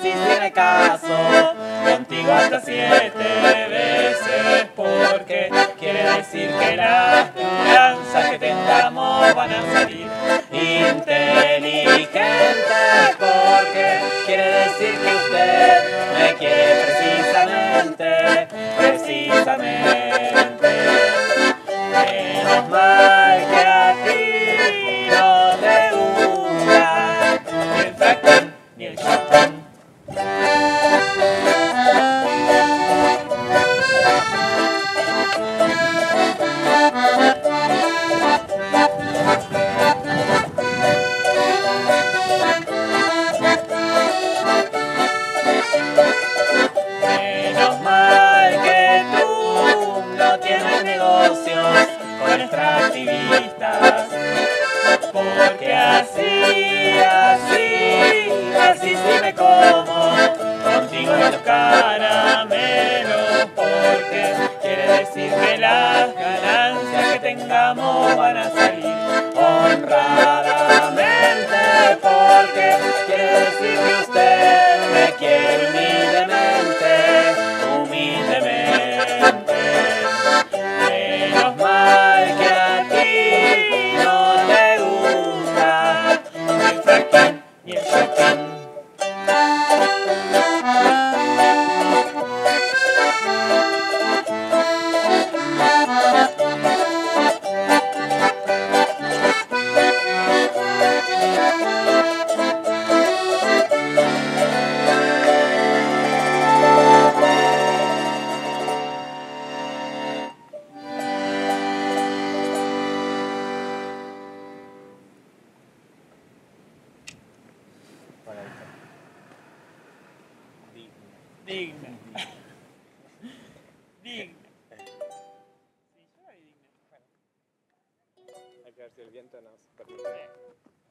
tiene caso, contigo hasta 7 veces, porque quiere decir que las esperanzas que tengamos van a salir. Inteligente, porque quiere decir que usted me quiere precisamente, precisamente. Menos mal que a ti no te gusta ni el fracking ni el chapón. Menos mal que tú no tienes negocios con extractivistas, porque así sí me como contigo los caramelos, porque quiere decir que las ganancias que tengamos van a salir honradamente, porque quiere decir que usted me quiere humildemente, humildemente. Menos mal que a ti no te gusta ni el fracking ni el chapín. Digna. Digna. Hay que ver si el viento nos permite.